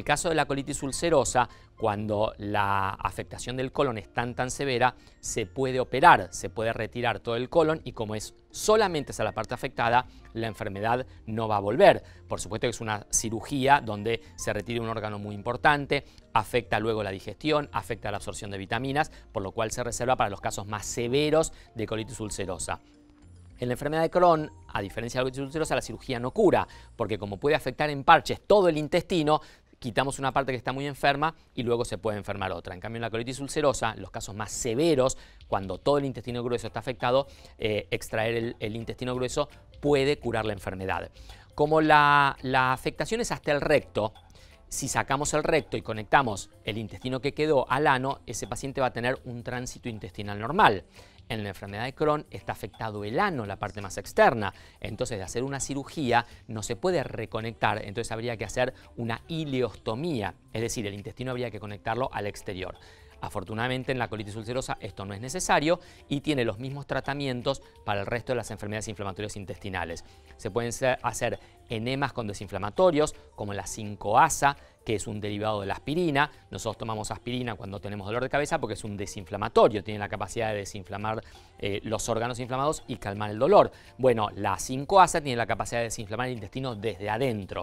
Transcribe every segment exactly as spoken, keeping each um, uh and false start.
caso de la colitis ulcerosa, cuando la afectación del colon es tan tan severa, se puede operar, se puede retirar todo el colon y como es solamente esa la parte afectada, la enfermedad no va a volver. Por supuesto que es una cirugía donde se retira un órgano muy importante, afecta luego la digestión, afecta la absorción de vitaminas, por lo cual se reserva para los casos más severos de colitis ulcerosa. En la enfermedad de Crohn, a diferencia de la colitis ulcerosa, la cirugía no cura, porque como puede afectar en parches todo el intestino, quitamos una parte que está muy enferma y luego se puede enfermar otra. En cambio, en la colitis ulcerosa, los casos más severos, cuando todo el intestino grueso está afectado, eh, extraer el, el intestino grueso puede curar la enfermedad. Como la, la afectación es hasta el recto, si sacamos el recto y conectamos el intestino que quedó al ano, ese paciente va a tener un tránsito intestinal normal. En la enfermedad de Crohn está afectado el ano, la parte más externa. Entonces, de hacer una cirugía no se puede reconectar, entonces habría que hacer una ileostomía, es decir, el intestino habría que conectarlo al exterior. Afortunadamente, en la colitis ulcerosa esto no es necesario y tiene los mismos tratamientos para el resto de las enfermedades inflamatorias intestinales. Se pueden hacer enemas con desinflamatorios, como la cinco asa, que es un derivado de la aspirina. Nosotros tomamos aspirina cuando tenemos dolor de cabeza porque es un desinflamatorio, tiene la capacidad de desinflamar eh, los órganos inflamados y calmar el dolor. Bueno, la cinco asa tiene la capacidad de desinflamar el intestino desde adentro.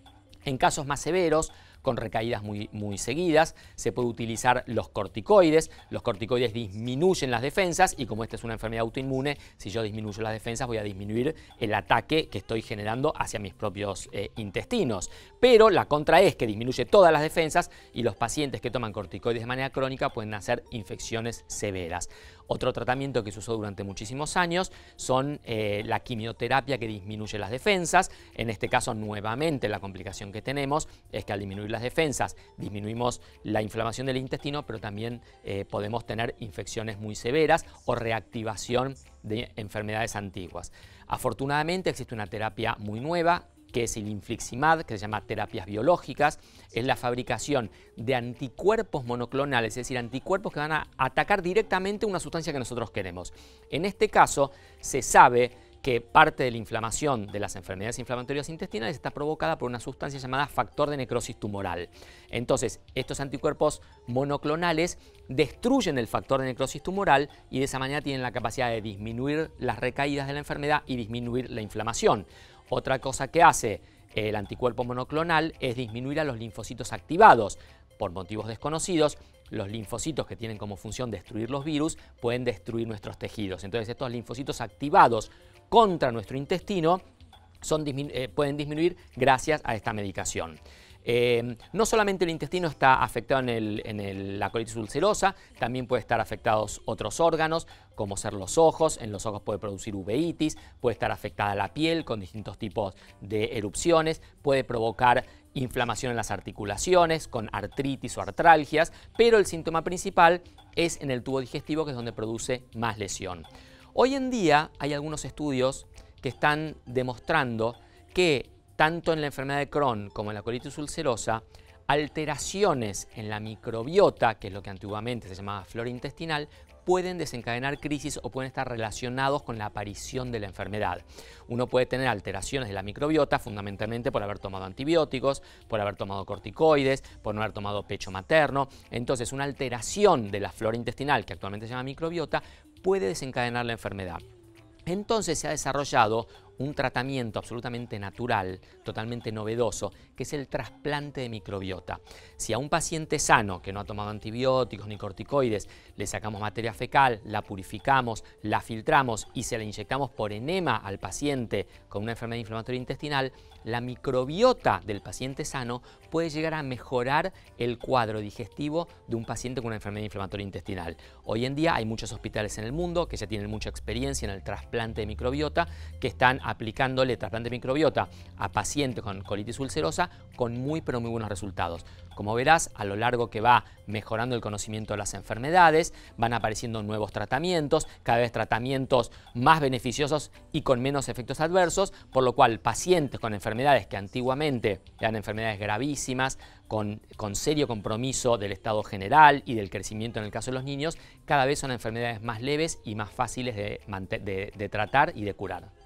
En casos más severos, con recaídas muy, muy seguidas, se puede utilizar los corticoides. Los corticoides disminuyen las defensas y como esta es una enfermedad autoinmune, si yo disminuyo las defensas voy a disminuir el ataque que estoy generando hacia mis propios eh, intestinos. Pero la contra es que disminuye todas las defensas y los pacientes que toman corticoides de manera crónica pueden hacer infecciones severas. Otro tratamiento que se usó durante muchísimos años son eh, la quimioterapia que disminuye las defensas. En este caso, nuevamente, la complicación que tenemos es que al disminuir las defensas disminuimos la inflamación del intestino, pero también eh, podemos tener infecciones muy severas o reactivación de enfermedades antiguas. Afortunadamente existe una terapia muy nueva que es el infliximab, que se llama terapias biológicas, es la fabricación de anticuerpos monoclonales, es decir, anticuerpos que van a atacar directamente una sustancia que nosotros queremos. En este caso, se sabe que parte de la inflamación de las enfermedades inflamatorias intestinales está provocada por una sustancia llamada factor de necrosis tumoral. Entonces, estos anticuerpos monoclonales destruyen el factor de necrosis tumoral y de esa manera tienen la capacidad de disminuir las recaídas de la enfermedad y disminuir la inflamación. Otra cosa que hace el anticuerpo monoclonal es disminuir a los linfocitos activados. Por motivos desconocidos, los linfocitos que tienen como función destruir los virus pueden destruir nuestros tejidos. Entonces, estos linfocitos activados contra nuestro intestino son, eh, pueden disminuir gracias a esta medicación. Eh, no solamente el intestino está afectado en, el, en el, la colitis ulcerosa, también puede estar afectados otros órganos, como ser los ojos. En los ojos puede producir uveitis, puede estar afectada la piel con distintos tipos de erupciones, puede provocar inflamación en las articulaciones, con artritis o artralgias, pero el síntoma principal es en el tubo digestivo, que es donde produce más lesión. Hoy en día hay algunos estudios que están demostrando que tanto en la enfermedad de Crohn como en la colitis ulcerosa, alteraciones en la microbiota, que es lo que antiguamente se llamaba flora intestinal, pueden desencadenar crisis o pueden estar relacionados con la aparición de la enfermedad. Uno puede tener alteraciones de la microbiota fundamentalmente por haber tomado antibióticos, por haber tomado corticoides, por no haber tomado pecho materno. Entonces, una alteración de la flora intestinal, que actualmente se llama microbiota, puede desencadenar la enfermedad. Entonces se ha desarrollado un tratamiento absolutamente natural, totalmente novedoso, que es el trasplante de microbiota. Si a un paciente sano que no ha tomado antibióticos ni corticoides le sacamos materia fecal, la purificamos, la filtramos y se la inyectamos por enema al paciente con una enfermedad inflamatoria intestinal, la microbiota del paciente sano puede llegar a mejorar el cuadro digestivo de un paciente con una enfermedad inflamatoria intestinal. Hoy en día hay muchos hospitales en el mundo que ya tienen mucha experiencia en el trasplante de microbiota, que están aplicándole trasplante de microbiota a pacientes con colitis ulcerosa con muy pero muy buenos resultados. Como verás, a lo largo que va mejorando el conocimiento de las enfermedades, van apareciendo nuevos tratamientos, cada vez tratamientos más beneficiosos y con menos efectos adversos, por lo cual pacientes con enfermedades que antiguamente eran enfermedades gravísimas, con, con serio compromiso del estado general y del crecimiento en el caso de los niños, cada vez son enfermedades más leves y más fáciles de, de, de tratar y de curar.